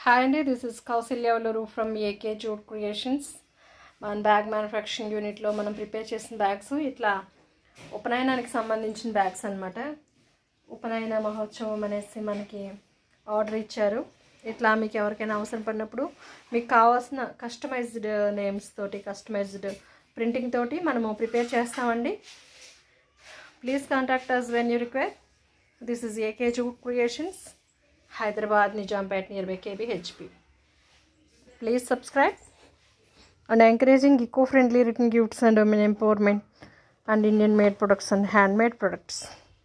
Hi Andy, this is Kausalya Valluru from AK Jute Creations. మన bag manufacturing యూనిట్లో మనం prepare చేసిన bags ఇట్లా ఉపనయనానికి సంబంధించిన బ్యాగ్స్ అన్నమాట. ఉపనయన మహోత్సవం అనేసి మనకి ఆర్డర్ ఇచ్చారు. ఇట్లా మీకు ఎవరికైనా అవసరం పడినప్పుడు మీకు కావాల్సిన కస్టమైజ్డ్ నేమ్స్ తోటి కస్టమైజ్డ్ ప్రింటింగ్ తోటి మనము ప్రిపేర్ చేస్తామండి. Please contact us when you require. This is AK Jute Creations, Hyderabad, Nijampet, nearby KBHP. Please subscribe and encouraging eco-friendly written gifts and women empowerment and Indian made products and handmade products.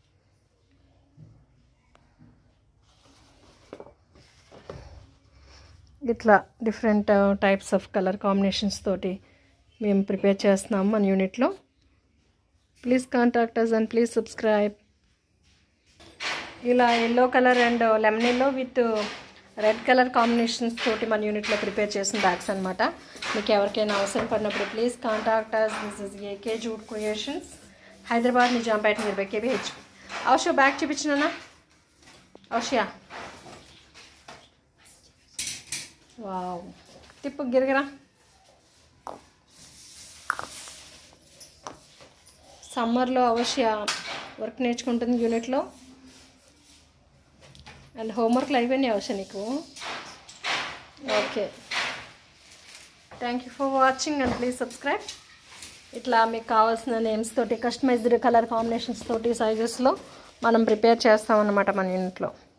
ఇట్లా different types of colour combinations తోటి మేము prepare చేస్తున్నాము మన యూనిట్లో. Please contact us and please subscribe. ఇలా yellow colour and lemon yellow with red colour combinations తోటి మన యూనిట్లో ప్రిపేర్ చేసిన బ్యాగ్స్ అనమాట. మీకు ఎవరికైనా అవసరం పడినప్పుడు please contact us. This is AK Jute Creations, Hyderabad, Nizampet, nearby KBHP. Avashya bag చూపించినా అవశ్య. వావ్, తిప్పు గిరగరా. సమ్మర్లో అవశ్య వర్క్ నేర్చుకుంటుంది యూనిట్లో. అండ్ హోంవర్క్లు అయిపోయినాయి అవశ్య నీకు. Okay, thank you for watching and please subscribe. ఇట్లా మీకు కావాల్సిన నేమ్స్ తోటి కస్టమైజ్డ్ కలర్ కాంబినేషన్స్ తోటి సైజెస్లో మనం ప్రిపేర్ చేస్తామన్నమాట మన యూనిట్లో.